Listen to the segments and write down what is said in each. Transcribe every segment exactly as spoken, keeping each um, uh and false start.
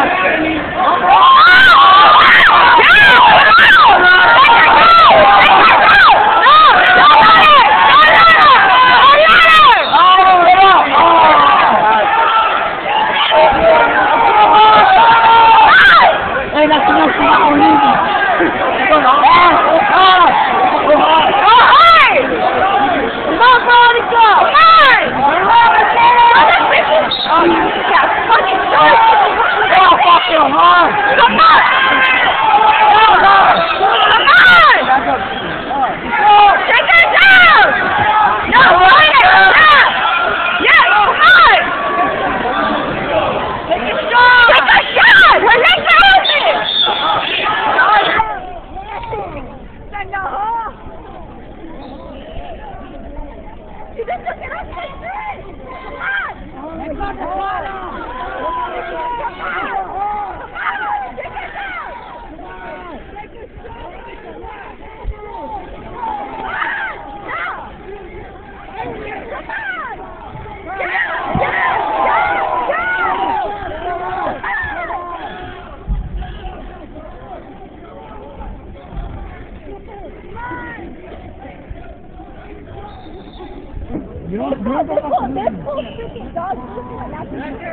No, no, no, no, freaking dogs like that.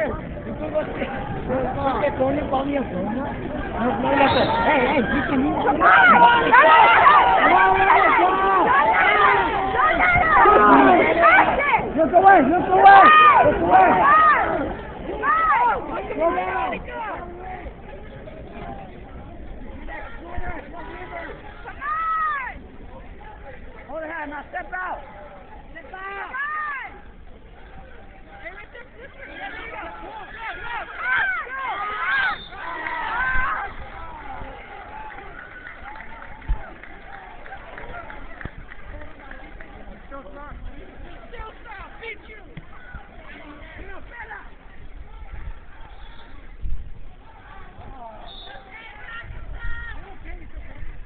Te pone comienzo, ¿no? Hey, hey, you can use it. Look away, look away, look away. Hold it high, now step out. Step out.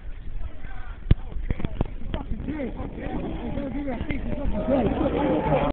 Okay.